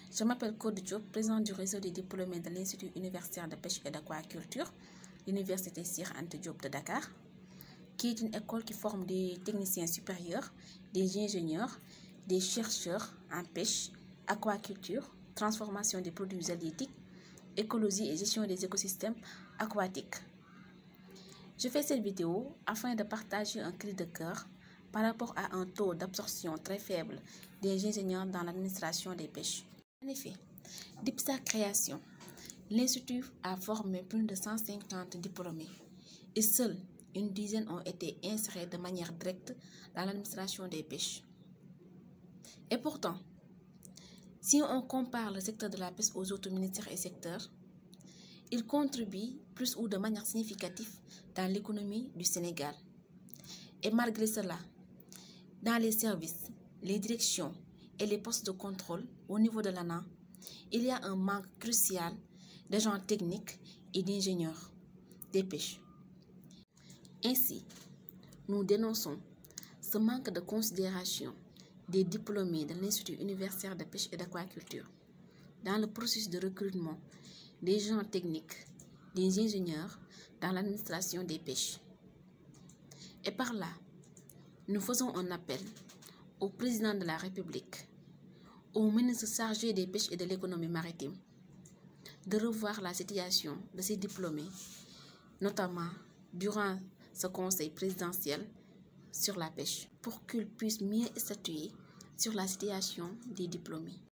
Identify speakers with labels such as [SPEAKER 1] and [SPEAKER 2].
[SPEAKER 1] Je m'appelle Code Diop, présidente du réseau des diplômés de l'Institut universitaire de pêche et d'aquaculture, l'Université Cheikh Anta Diop de Dakar, qui est une école qui forme des techniciens supérieurs, des ingénieurs, des chercheurs en pêche, aquaculture, transformation des produits halieutiques, écologie et gestion des écosystèmes aquatiques. Je fais cette vidéo afin de partager un cri de cœur par rapport à un taux d'absorption très faible des ingénieurs dans l'administration des pêches. En effet, depuis sa création, l'Institut a formé plus de 150 diplômés et seuls une dizaine ont été insérés de manière directe dans l'administration des pêches. Et pourtant, si on compare le secteur de la pêche aux autres ministères et secteurs, il contribue plus ou de manière significative dans l'économie du Sénégal. Et malgré cela, dans les services, les directions et les postes de contrôle au niveau de l'ANA, il y a un manque crucial d'agents techniques et d'ingénieurs des pêches. Ainsi, nous dénonçons ce manque de considération des diplômés de l'Institut universitaire de pêche et d'aquaculture dans le processus de recrutement des gens techniques, des ingénieurs dans l'administration des pêches. Et par là, nous faisons un appel au président de la République, au ministre chargé des pêches et de l'économie maritime, de revoir la situation de ces diplômés, notamment durant ce conseil présidentiel sur la pêche, pour qu'ils puissent mieux statuer sur la situation des diplômés.